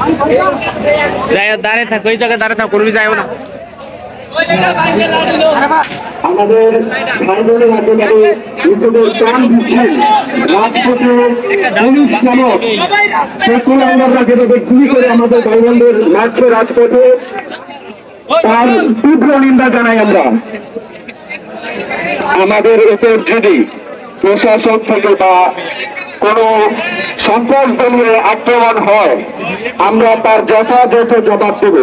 যাই দাঁড়িয়ে থাক, ওই জায়গায় দাঁড়িয়ে থাক, করবি যাইও না। আমাদের ভাই বোনের হাতে তাদের নিজেদের প্রাণ দিচ্ছেন রাজপথে পুলিশ নামক সকল আমরা যেভাবে গুলি করে আমাদের ভাই বোনদের মারছে রাজপথে, তার তীব্র নিন্দা জানাই আমরা। আমাদের উপর যদি প্রশাসন থেকে বা কোন সন্ত্রাস দলীয় আক্রমণ হয়, আমরা তার যথাযথ জবাব দেব।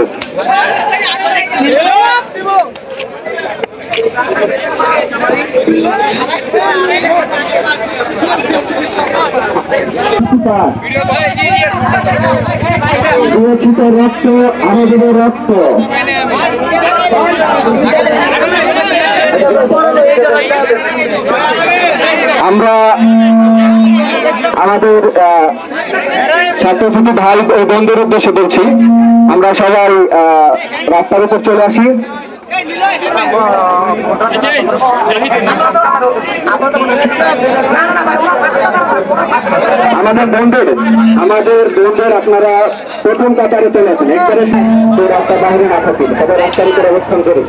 রক্ত আমাদের রক্ত, আমরা আমাদের ছাত্রছাত্রী ভাই ও বন্ধুর উদ্দেশ্যে বলছি, আমরা সবাই রাস্তার উপর চলে আসি। আমাদের বন্ধুদের আপনারা প্রথম কাতারে চলে আসেন, একবারে রাস্তা বাইরে না থাকুন, সবাই রাস্তার উপর অবস্থান করুন।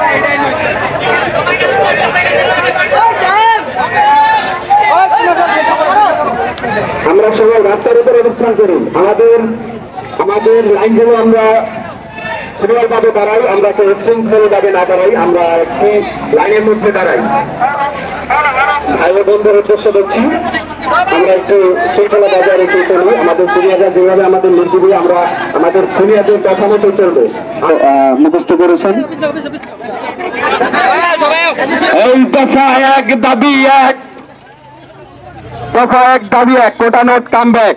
আমরা সবাই রাস্তার উপর অবস্থান করি। আমাদের লাইনগুলো আমরা সিরিয়াল ভাবে দাঁড়াই, আমরা কেউ শৃঙ্খল ভাবে না দাঁড়াই, আমরা একটি লাইনের মধ্যে দাঁড়াই। ভাই বন্ধুর উদ্দেশ্য বলছি, আমরা একটু শৃঙ্খলা বজায় রেখে চলি। আমাদের সিরিয়ালরা যেভাবে আমাদের নির্দিবে, আমরা আমাদের সিরিয়ালের কথা মতো চলবে। মুখস্থ করেছেন এই দফা এক দাবি এক, দফা এক দাবি এক, কোটা নোট কাম ব্যাক।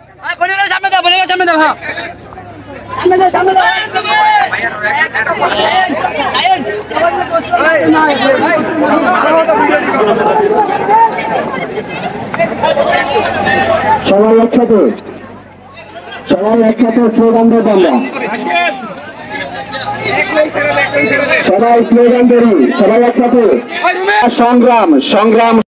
সবাই একসাথে স্লোগান দেব আমরা, সবাই স্লোগান দেরি, সবাই একসাথে সংগ্রাম।